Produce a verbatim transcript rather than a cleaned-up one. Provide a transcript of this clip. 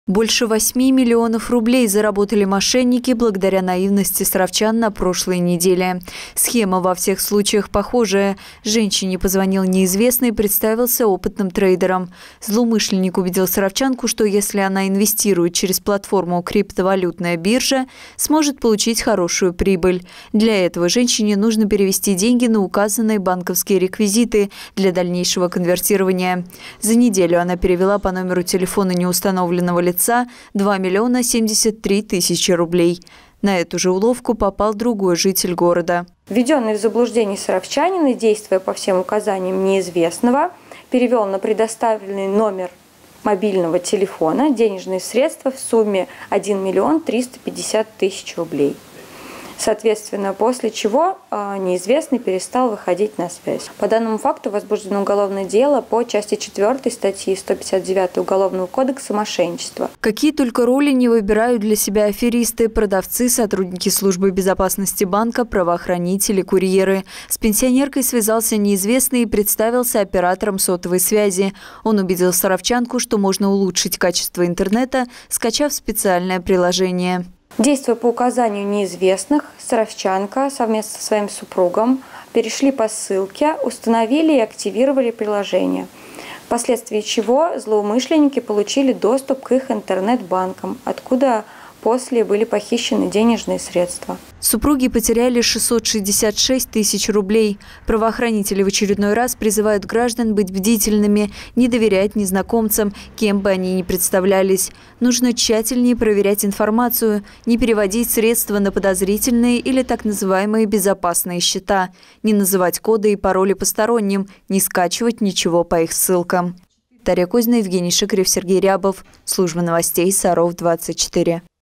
Больше восьми миллионов рублей заработали мошенники благодаря наивности саровчан на прошлой неделе. Схема во всех случаях похожая. Женщине позвонил неизвестный и представился опытным трейдером. Злоумышленник убедил саровчанку, что если она инвестирует через платформу «Криптовалютная биржа», сможет получить хорошую прибыль. Для этого женщине нужно перевести деньги на указанные банковские реквизиты для дальнейшего конвертирования. За неделю она перевела по номеру телефона неустановленного лица два миллиона семьдесят три тысячи рублей. На эту же уловку попал другой житель города. Введенный в заблуждение саровчанин, действуя по всем указаниям неизвестного, перевел на предоставленный номер мобильного телефона денежные средства в сумме один миллион триста пятьдесят тысяч рублей. Соответственно, после чего э, неизвестный перестал выходить на связь. По данному факту возбуждено уголовное дело по части четвёртой статьи сто пятьдесят девятой Уголовного кодекса «Мошенничество». Какие только роли не выбирают для себя аферисты, продавцы, сотрудники службы безопасности банка, правоохранители, курьеры. С пенсионеркой связался неизвестный и представился оператором сотовой связи. Он убедил саровчанку, что можно улучшить качество интернета, скачав специальное приложение. Действуя по указанию неизвестных, саровчанка совместно со своим супругом перешли по ссылке, установили и активировали приложение, впоследствии чего злоумышленники получили доступ к их интернет-банкам, откуда после были похищены денежные средства. Супруги потеряли шестьсот шестьдесят шесть тысяч рублей. Правоохранители в очередной раз призывают граждан быть бдительными, не доверять незнакомцам, кем бы они ни представлялись. Нужно тщательнее проверять информацию, не переводить средства на подозрительные или так называемые безопасные счета, не называть коды и пароли посторонним, не скачивать ничего по их ссылкам. Дарья Кузина, Евгений Шикарев, Сергей Рябов. Служба новостей Саров двадцать четыре.